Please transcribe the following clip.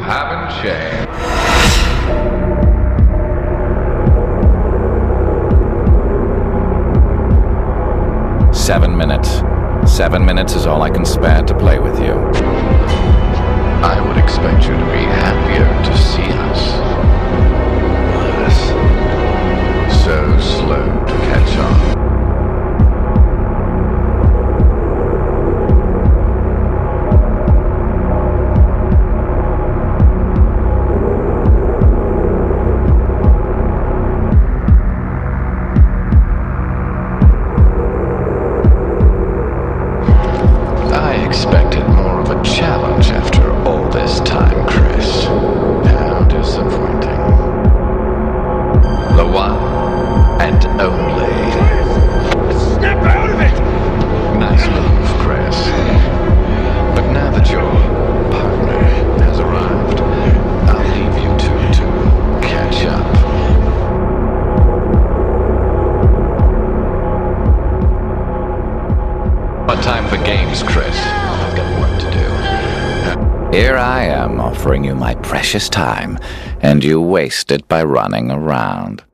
haven't changed. Seven minutes. 7 minutes is all I can spare to play with you. I would expect you to be happier to see us. So slow to catch on. Expected more of a challenge after all this time, Chris. How disappointing. The one and only. Snap out of it! Nice move, Chris. But now that your partner has arrived, I'll leave you two to catch up. But time for games, Chris. I've got work to do. Here I am offering you my precious time, and you waste it by running around.